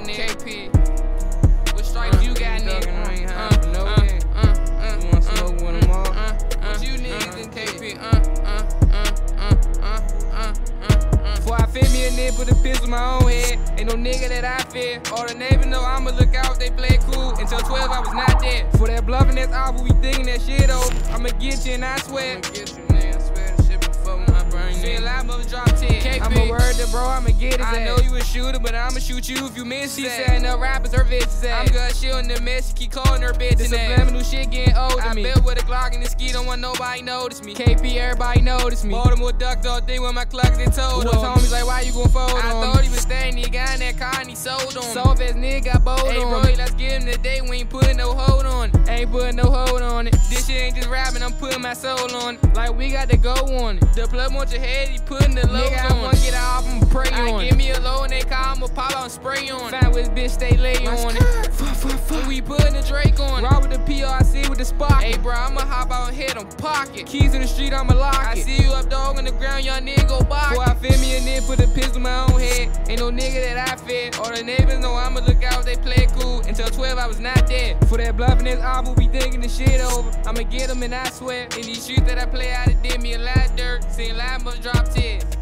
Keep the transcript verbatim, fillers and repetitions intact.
nigga. K P. What stripes uh, you got, nigga? Uh, uh, no uh, uh, uh, you wanna smoke uh, one of them all? Uh, uh, what you niggas uh, in K P? Uh, uh, uh, uh, uh, uh, uh. Before I fit me a nigga, put a pistol in my own head. Ain't no nigga that I fear. All the neighbors know I'ma look out, they play cool. Until twelve, I was not there. For that bluffing, that's awful, we thinking that shit over. I'ma get you and I swear. I'ma get you, nigga, I swear the shit before my brain. See a lot of drop ten. K P. I'm a word that bro, I'ma get his I ass. know you a shooter, but I'ma shoot you if you miss it. She said no rappers, her bitch ass. I'm good, she on the mess, she keep calling her bitch. This subliminal shit getting old to I me. I built with a Glock and the ski, don't want nobody notice me. K P, everybody notice me. Baltimore ducked all thing with my clock, they told on. Homies like, why you gon' fold I on I thought me? He was staying, he got in that car and he sold on. Soft ass nigga got bold hey, on. Hey bro, let's get him today, we ain't putting no hold on it. Ain't putting no hold on it. This shit ain't just rapping, I'm putting my soul on it. Like we got to go on it. The plug want your head, he putting the lows nigga, on. I wanna get off and pray I on it. Give me a low and they call, I'ma pop out and spray on it. Find with bitch, stay lay on it. Fuck, fuck, fuck. We putting the Drake on it. Raw with the P R C with the spark. Hey bro, I'ma hop out and hit him pocket. Keys in the street, I'ma lock it. I see you up dog on the ground, young nigga go box. Before I fit me a nigga, put a pistol in my own head. Ain't no nigga that I fear. All the neighbors know I'ma look out, they play cool. Until twelve, I was not there. For that bluffing, this awful, be thinking the shit over. I'ma get them and I swear. In these streets that I play out, it did me a lot of dirt. Seen a lot of drop tears.